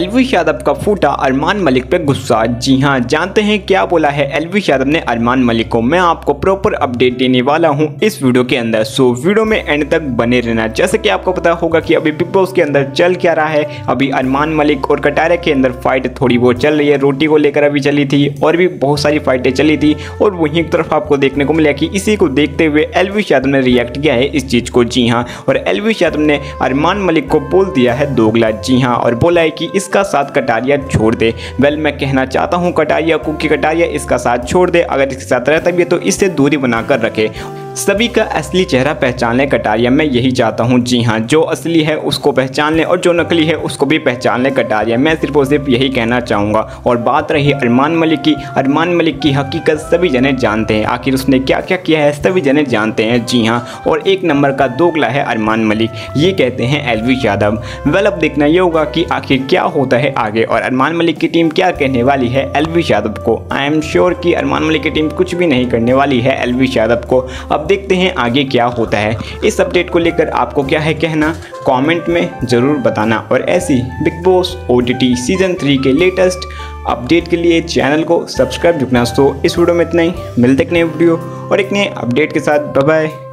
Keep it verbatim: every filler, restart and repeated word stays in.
एल्विश यादव का फूटा अरमान मलिक पे गुस्सा। जी हां, जानते हैं क्या बोला है एल्विश यादव ने अरमान मलिक को। मैं आपको प्रॉपर अपडेट देने वाला हूं इस वीडियो के अंदर, सो वीडियो में एंड तक बने रहना। जैसे कि आपको पता होगा कि अभी बिग बॉस के अंदर चल क्या रहा है। अभी अरमान मलिक और कटारिया के अंदर फाइट थोड़ी बहुत चल रही है, रोटी को लेकर अभी चली थी और भी बहुत सारी फाइटें चली थी। और वहीं एक तरफ आपको देखने को मिला कि इसी को देखते हुए एल्विश यादव ने रिएक्ट किया है इस चीज को। जी हाँ, और एल्विश यादव ने अरमान मलिक को बोल दिया है दोगला। जी हाँ, और बोला है कि इसका साथ कटारिया छोड़ दे। वेल, मैं कहना चाहता हूं कटारिया को कि कटारिया इसका साथ छोड़ दे। अगर इसके साथ रहता भी है तो इससे दूरी बनाकर रखे। सभी का असली चेहरा पहचान ले कटारिया, मैं यही चाहता हूं। जी हां, जो असली है उसको पहचान ले और जो नकली है उसको भी पहचान ले कटारिया। मैं सिर्फ और सिर्फ यही कहना चाहूँगा। और बात रही अरमान मलिक की, अरमान मलिक की हकीकत सभी जने जानते हैं। आखिर उसने क्या क्या किया है सभी जने जानते हैं। जी हाँ, और एक नंबर का दोगला है अरमान मलिक, ये कहते हैं एल्विश यादव। वेल, अब देखना ये होगा कि आखिर क्या होता है आगे और अरमान मलिक की टीम क्या कहने वाली है एल्विश यादव को। आई एम श्योर कि अरमान मलिक की टीम कुछ भी नहीं करने वाली है एल्विश यादव को। अब देखते हैं आगे क्या होता है। इस अपडेट को लेकर आपको क्या है कहना, कमेंट में ज़रूर बताना। और ऐसी Bigg Boss OTT season three के लेटेस्ट अपडेट के लिए चैनल को सब्सक्राइब रखना। सो इस वीडियो में इतना ही, मिलते एक नए वीडियो और एक नए अपडेट के साथ। Bye bye.